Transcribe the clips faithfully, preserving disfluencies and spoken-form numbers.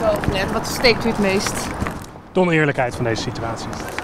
boven net. Wat steekt u het meest? De oneerlijkheid van deze situatie.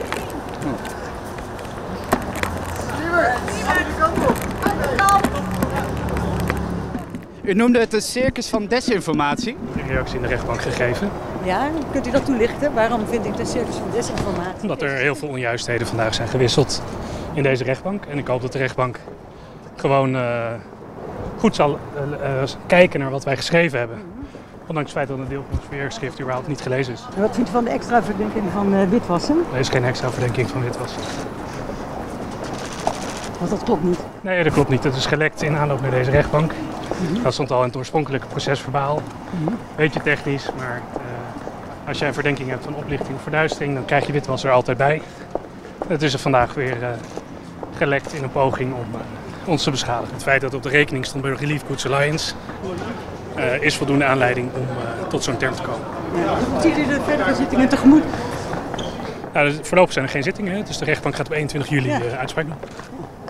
U noemde het een circus van desinformatie. Een reactie in de rechtbank gegeven. Ja, kunt u dat toelichten? Waarom vind ik het een circus van desinformatie? Omdat er heel veel onjuistheden vandaag zijn gewisseld in deze rechtbank. En ik hoop dat de rechtbank gewoon uh, goed zal uh, uh, kijken naar wat wij geschreven hebben. Ondanks het feit dat een deel van het verweerschrift überhaupt niet gelezen is. En wat vindt u van de extra verdenking van uh, witwassen? Er is geen extra verdenking van witwassen. Want dat klopt niet. Nee, dat klopt niet. Dat is gelekt in aanloop naar deze rechtbank. Mm-hmm. Dat stond al in het oorspronkelijke procesverbaal. Mm-hmm. Beetje technisch, maar uh, als jij een verdenking hebt van oplichting of verduistering, dan krijg je witwassen er altijd bij. Het is er vandaag weer uh, gelekt in een poging om uh, ons te beschadigen. Het feit dat het op de rekening stond bij de Relief Goods Alliance uh, is voldoende aanleiding om uh, tot zo'n term te komen. Ja, hoe zien jullie de verdere zittingen tegemoet? Nou, voorlopig zijn er geen zittingen, dus de rechtbank gaat op eenentwintig juli uh, uitspraak doen.